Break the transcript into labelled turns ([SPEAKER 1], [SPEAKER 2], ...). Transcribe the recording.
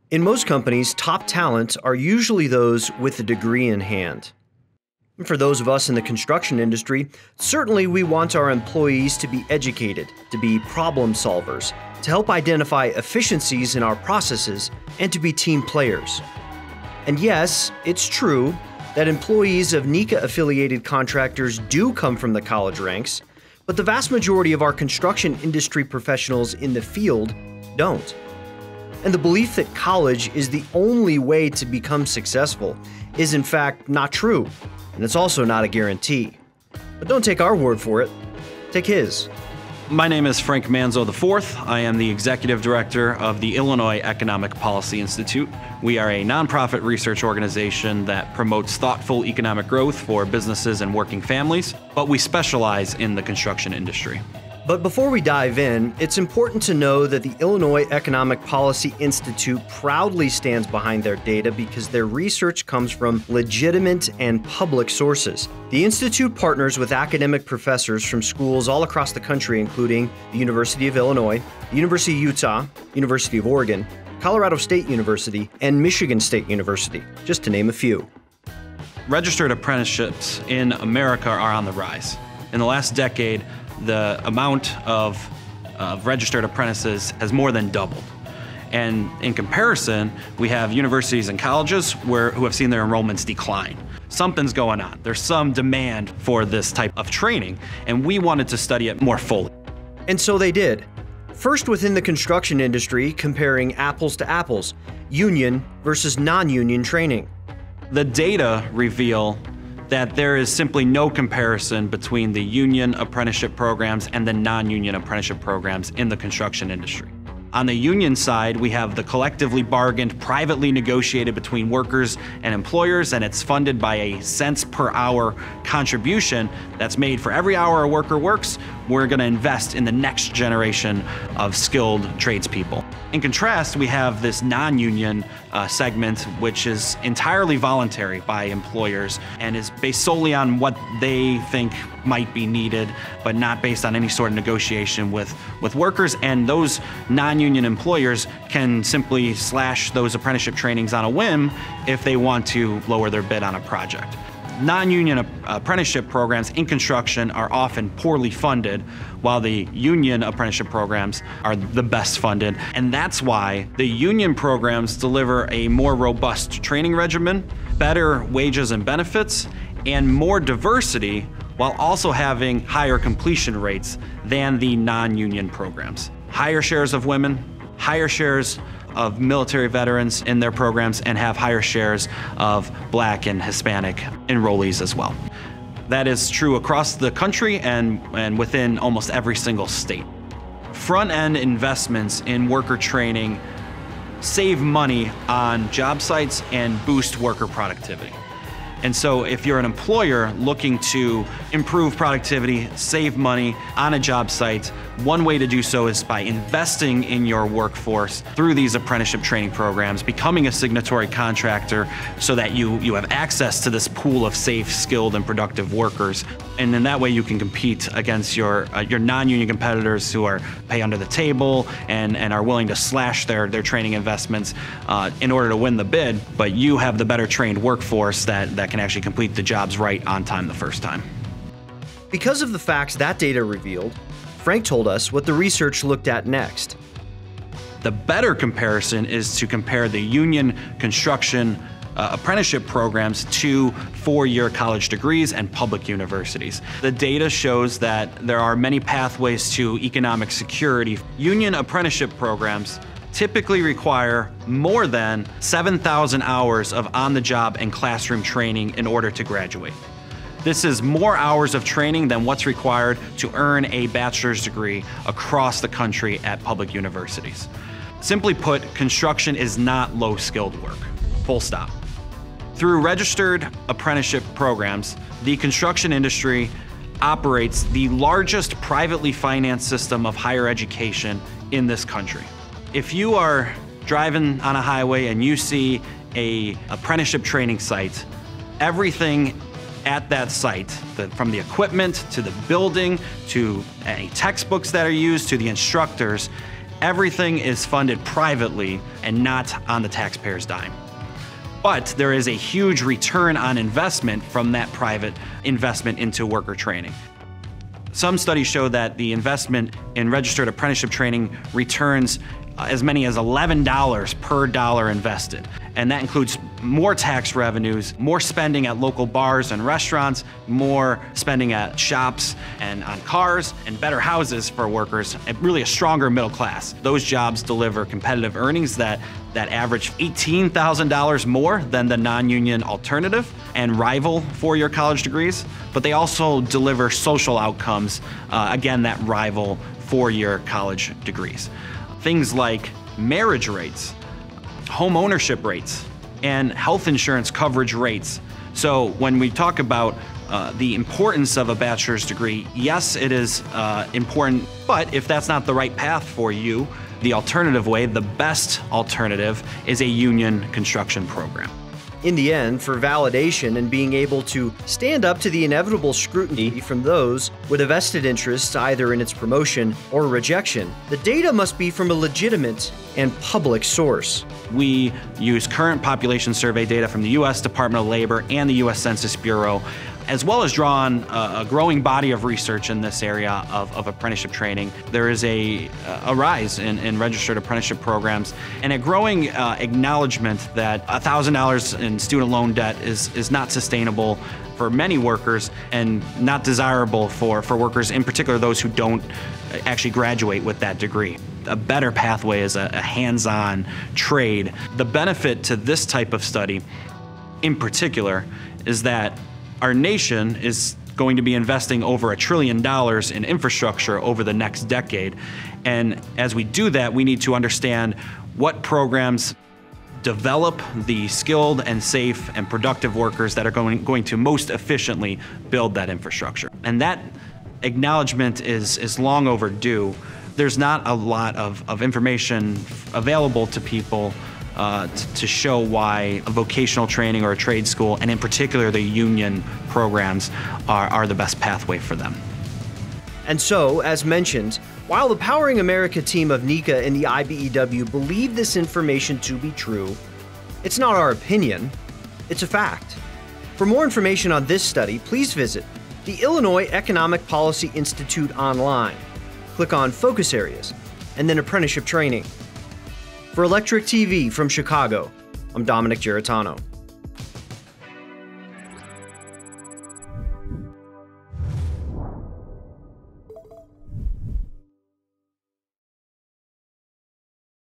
[SPEAKER 1] In most companies, top talent are usually those with a degree in hand. For those of us in the construction industry, certainly we want our employees to be educated, to be problem solvers, to help identify efficiencies in our processes, and to be team players. And yes, it's true that employees of NECA-affiliated contractors do come from the college ranks, but the vast majority of our construction industry professionals in the field don't. And the belief that college is the only way to become successful is in fact not true, and it's also not a guarantee. But don't take our word for it, take his.
[SPEAKER 2] My name is Frank Manzo IV. I am the Executive Director of the Illinois Economic Policy Institute. We are a nonprofit research organization that promotes thoughtful economic growth for businesses and working families, but we specialize in the construction industry.
[SPEAKER 1] But before we dive in, it's important to know that the Illinois Economic Policy Institute proudly stands behind their data because their research comes from legitimate and public sources. The Institute partners with academic professors from schools all across the country, including the University of Illinois, the University of Utah, University of Oregon, Colorado State University, and Michigan State University, just to name a few.
[SPEAKER 2] Registered apprenticeships in America are on the rise. In the last decade, the amount of registered apprentices has more than doubled. And in comparison, we have universities and colleges who have seen their enrollments decline. Something's going on. There's some demand for this type of training, and we wanted to study it more fully.
[SPEAKER 1] And so they did. First, within the construction industry, comparing apples to apples, union versus non-union training.
[SPEAKER 2] The data reveal that there is simply no comparison between the union apprenticeship programs and the non-union apprenticeship programs in the construction industry. On the union side, we have the collectively bargained, privately negotiated between workers and employers, and it's funded by a cents per hour contribution that's made for every hour a worker works. We're going to invest in the next generation of skilled tradespeople. In contrast, we have this non-union segment, which is entirely voluntary by employers and is based solely on what they think might be needed, but not based on any sort of negotiation with workers. And those non-union employers can simply slash those apprenticeship trainings on a whim if they want to lower their bid on a project. Non-union apprenticeship programs in construction are often poorly funded, while the union apprenticeship programs are the best funded. And that's why the union programs deliver a more robust training regimen, better wages and benefits, and more diversity, while also having higher completion rates than the non-union programs. Higher shares of women, higher shares of military veterans in their programs, and have higher shares of Black and Hispanic enrollees as well. That is true across the country and within almost every single state. Front-end investments in worker training save money on job sites and boost worker productivity. And so if you're an employer looking to improve productivity, save money on a job site, one way to do so is by investing in your workforce through these apprenticeship training programs, becoming a signatory contractor so that you have access to this pool of safe, skilled, and productive workers. And in that way you can compete against your non-union competitors who are pay under the table and are willing to slash their training investments in order to win the bid, but you have the better trained workforce that can actually complete the jobs right on time the first time.
[SPEAKER 1] Because of the facts that data revealed, Frank told us what the research looked at next.
[SPEAKER 2] The better comparison is to compare the union construction apprenticeship programs to four-year college degrees and public universities. The data shows that there are many pathways to economic security. Union apprenticeship programs typically require more than 7,000 hours of on-the-job and classroom training in order to graduate. This is more hours of training than what's required to earn a bachelor's degree across the country at public universities. Simply put, construction is not low-skilled work, full stop. Through registered apprenticeship programs, the construction industry operates the largest privately financed system of higher education in this country. If you are driving on a highway and you see an apprenticeship training site, everything at that site, from the equipment to the building to any textbooks that are used to the instructors, Everything is funded privately and not on the taxpayer's dime. But there is a huge return on investment from that private investment into worker training. Some studies show that the investment in registered apprenticeship training returns as many as $11 per dollar invested. And that includes more tax revenues, more spending at local bars and restaurants, more spending at shops and on cars, and better houses for workers, and really a stronger middle class. Those jobs deliver competitive earnings that average $18,000 more than the non-union alternative and rival four-year college degrees, but they also deliver social outcomes, again, that rival four-year college degrees. Things like marriage rates, home ownership rates, and health insurance coverage rates. So when we talk about the importance of a bachelor's degree, yes, it is important, but if that's not the right path for you, the alternative way, the best alternative, is a union construction program.
[SPEAKER 1] In the end, for validation and being able to stand up to the inevitable scrutiny from those with a vested interest either in its promotion or rejection, the data must be from a legitimate and public source.
[SPEAKER 2] We use current population survey data from the U.S. Department of Labor and the U.S. Census Bureau, as well as draw on a growing body of research in this area of apprenticeship training. There is a rise in registered apprenticeship programs and a growing acknowledgement that $1,000 in student loan debt is not sustainable for many workers and not desirable for workers, in particular those who don't actually graduate with that degree. A better pathway is a hands-on trade. The benefit to this type of study in particular is that our nation is going to be investing over $1 trillion in infrastructure over the next decade. And as we do that, we need to understand what programs develop the skilled and safe and productive workers that are going to most efficiently build that infrastructure. And that acknowledgement is long overdue. There's not a lot of information available to people to show why a vocational training or a trade school, and in particular the union programs, are the best pathway for them.
[SPEAKER 1] And so, as mentioned, while the Powering America team of NECA and the IBEW believe this information to be true, it's not our opinion, it's a fact. For more information on this study, please visit the Illinois Economic Policy Institute online. Click on Focus Areas, and then Apprenticeship Training. For ElectricTV from Chicago, I'm Dominic Giratano.